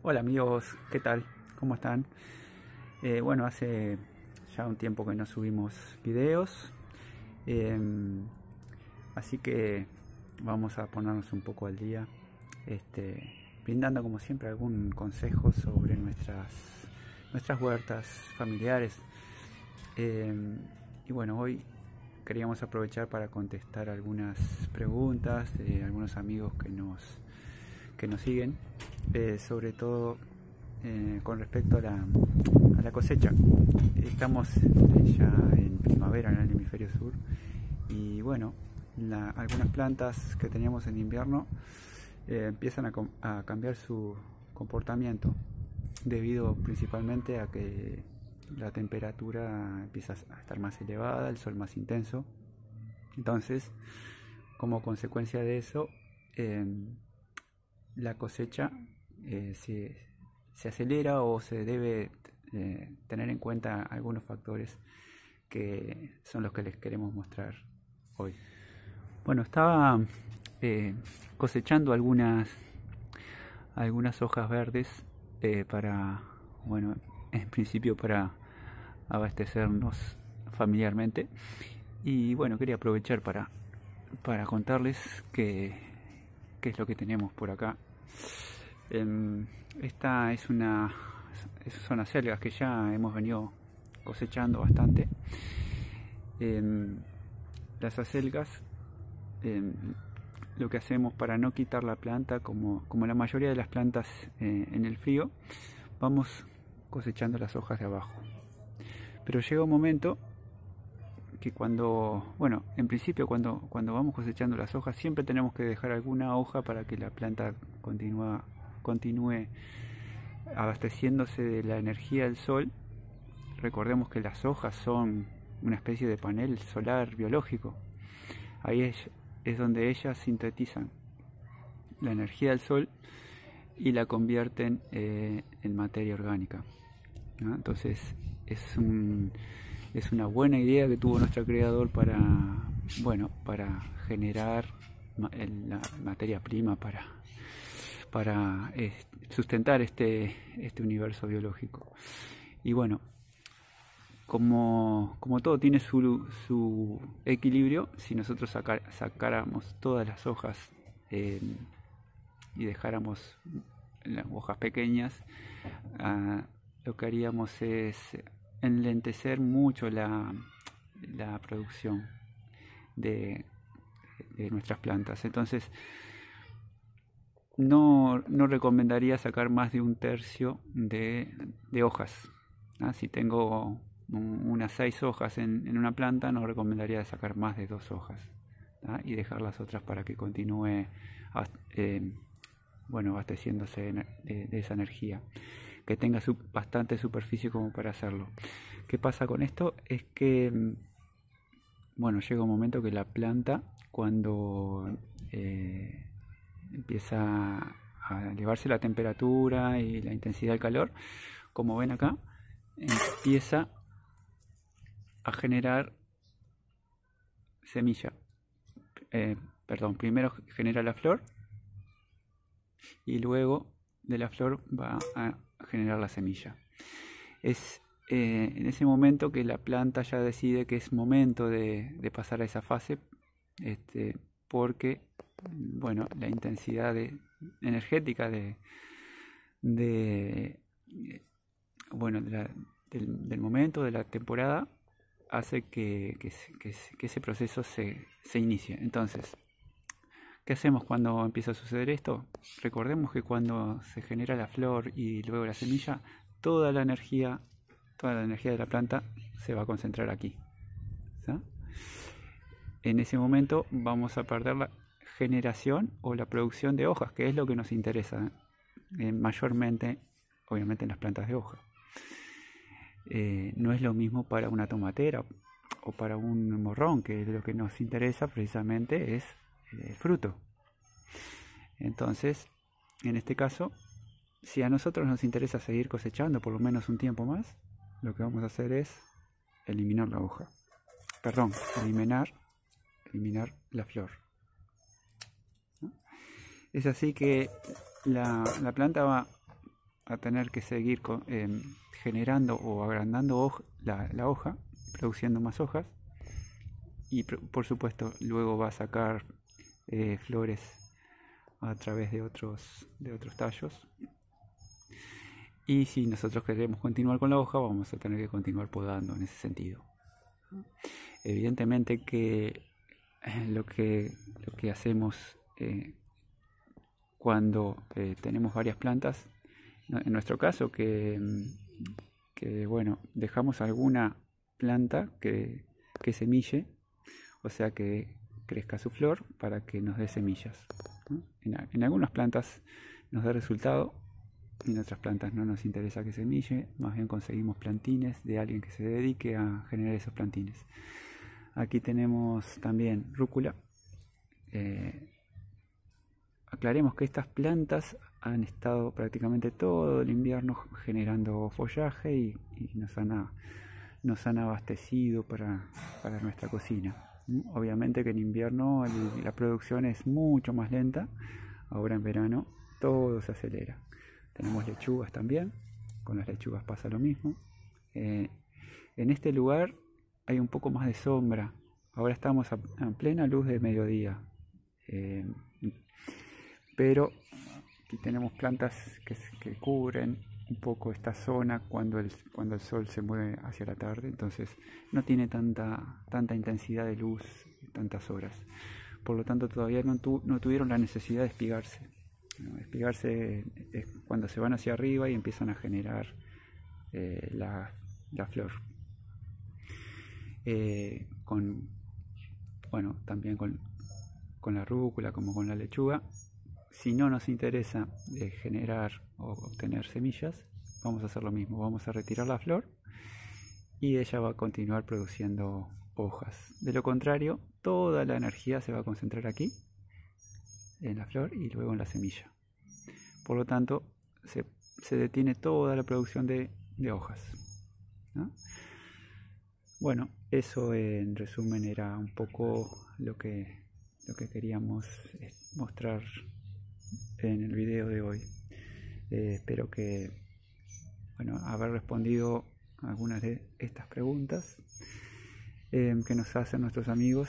Hola amigos, ¿qué tal? ¿Cómo están? Bueno, hace ya un tiempo que no subimos videos, así que vamos a ponernos un poco al día, brindando como siempre algún consejo sobre nuestras huertas familiares. Y bueno, hoy queríamos aprovechar para contestar algunas preguntas de algunos amigos que nos siguen, sobre todo con respecto a la cosecha. Estamos ya en primavera en el hemisferio sur y bueno, algunas plantas que teníamos en invierno empiezan a cambiar su comportamiento debido principalmente a que la temperatura empieza a estar más elevada, el sol más intenso. Entonces, como consecuencia de eso, la cosecha se acelera o se debe tener en cuenta algunos factores que son los que les queremos mostrar hoy. Bueno, estaba cosechando algunas hojas verdes bueno, en principio para abastecernos familiarmente, y bueno, quería aprovechar para contarles qué es lo que tenemos por acá. Esta son acelgas que ya hemos venido cosechando bastante. Las acelgas, lo que hacemos para no quitar la planta, como la mayoría de las plantas en el frío, vamos cosechando las hojas de abajo. Pero llega un momento que en principio cuando vamos cosechando las hojas, siempre tenemos que dejar alguna hoja para que la planta continúe abasteciéndose de la energía del sol. Recordemos que las hojas son una especie de panel solar biológico. Ahí es donde ellas sintetizan la energía del sol y la convierten en materia orgánica, ¿no? Entonces es una buena idea que tuvo nuestro creador para generar la materia prima para sustentar este universo biológico. Y bueno, como todo tiene su equilibrio, si nosotros sacáramos todas las hojas y dejáramos las hojas pequeñas, lo que haríamos es enlentecer mucho la producción de nuestras plantas. Entonces no recomendaría sacar más de 1/3 de hojas, ¿no? Si tengo unas 6 hojas en una planta, no recomendaría sacar más de 2 hojas, ¿no? Y dejar las otras para que continúe abasteciéndose de esa energía, que tenga bastante superficie como para hacerlo. ¿Qué pasa con esto? Es que llega un momento que la planta, cuando empieza a elevarse la temperatura y la intensidad del calor, como ven acá, empieza a generar semilla. Primero genera la flor y luego de la flor va a generar la semilla. Es en ese momento que la planta ya decide que es momento de pasar a esa fase, porque la intensidad energética del momento, de la temporada, hace que ese proceso se inicie. Entonces, ¿qué hacemos cuando empieza a suceder esto? Recordemos que cuando se genera la flor y luego la semilla, toda la energía de la planta se va a concentrar aquí, ¿sí? En ese momento vamos a perder la generación o la producción de hojas, que es lo que nos interesa, mayormente, obviamente, en las plantas de hoja. No es lo mismo para una tomatera o para un morrón, que lo que nos interesa precisamente es el fruto. Entonces, en este caso, si a nosotros nos interesa seguir cosechando por lo menos un tiempo más, lo que vamos a hacer es eliminar la hoja. Eliminar la flor, ¿no? Es así que la planta va a tener que seguir generando o agrandando la hoja, produciendo más hojas, y por supuesto luego va a sacar flores a través de otros tallos. Y si nosotros queremos continuar con la hoja, vamos a tener que continuar podando en ese sentido. Evidentemente que lo que hacemos cuando tenemos varias plantas, en nuestro caso que bueno, dejamos alguna planta que semille, o sea que crezca su flor para que nos dé semillas, ¿no? En algunas plantas nos da resultado, y en otras plantas no nos interesa que semille, más bien conseguimos plantines de alguien que se dedique a generar esos plantines. Aquí tenemos también rúcula. Aclaremos que estas plantas han estado prácticamente todo el invierno generando follaje y nos han abastecido para nuestra cocina. Obviamente que en invierno la producción es mucho más lenta, ahora en verano todo se acelera. Tenemos lechugas también, con las lechugas pasa lo mismo. En este lugar hay un poco más de sombra, ahora estamos a plena luz de mediodía, pero aquí tenemos plantas que cubren un poco esta zona cuando el sol se mueve hacia la tarde, entonces no tiene tanta intensidad de luz, tantas horas, por lo tanto todavía no tuvieron la necesidad de espigarse. Espigarse es cuando se van hacia arriba y empiezan a generar la flor. También con la rúcula como con la lechuga, si no nos interesa generar o obtener semillas, vamos a hacer lo mismo, vamos a retirar la flor y ella va a continuar produciendo hojas. De lo contrario, toda la energía se va a concentrar aquí en la flor y luego en la semilla. Por lo tanto, se detiene toda la producción de hojas, ¿no? Bueno, eso en resumen era un poco lo que queríamos mostrar en el video de hoy. Espero que haber respondido a algunas de estas preguntas que nos hacen nuestros amigos,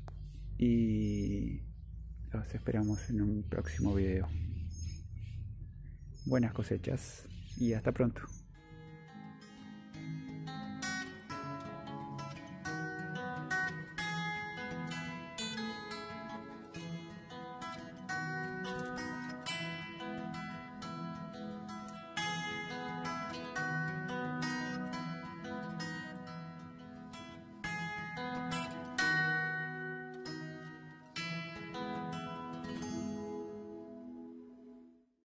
y los esperamos en un próximo video. Buenas cosechas y hasta pronto.